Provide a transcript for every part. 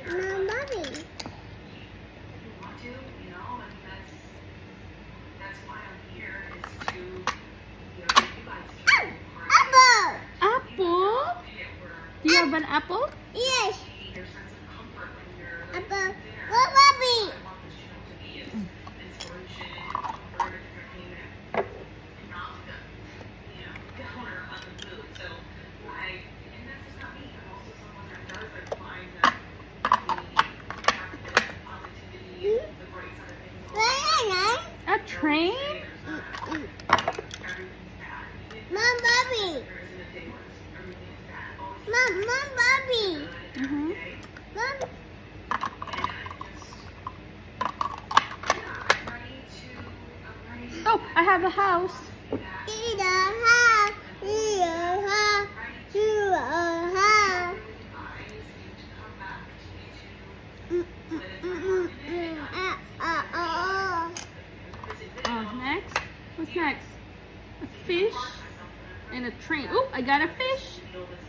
No, mommy. Apple. Apple? Do you have an apple? Yes. Apple. Go, mommy. A train? Mom, Bobby. Mom, Bobby. Mom. Oh, I have a house. Next? What's next? A fish and a train. Oh, I got a fish.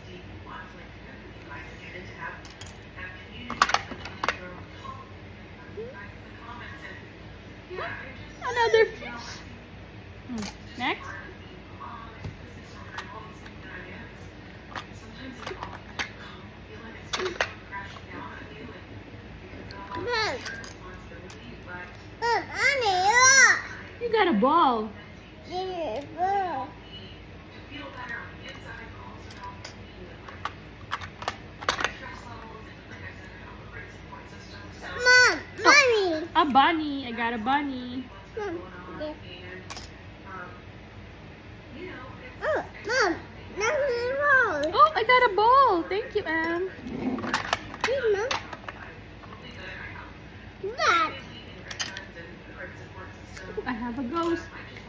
Another fish. Next. You got a ball. Mom, mommy. A bunny. I got a bunny. Mom. Oh, Mom. Oh, I got a ball. Thank you, Em. Please, Mom. Dad. I have a ghost.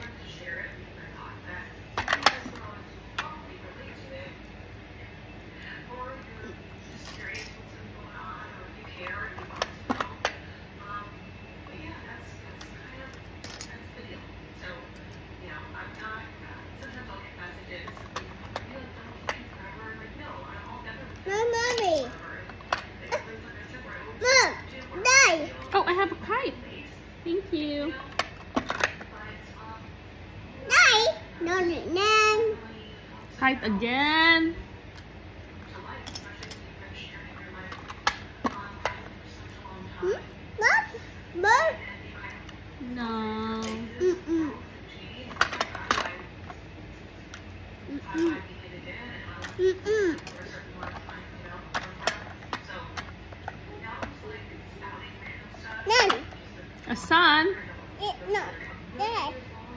Mommy. Mom, Dad. Oh, I have a kite. Thank you. Dad. No. Kite again. Mom. No. None. A sun. No. Dad.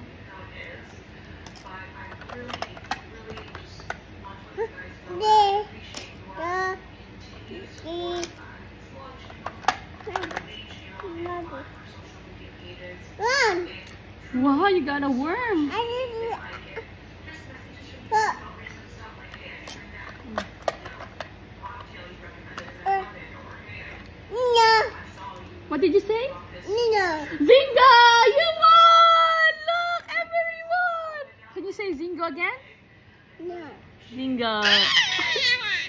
Mom. Wow, you got a worm. What did you say? Nino. Zinga! You won! Look, everyone! Can you say Zinga again? No. Zinga.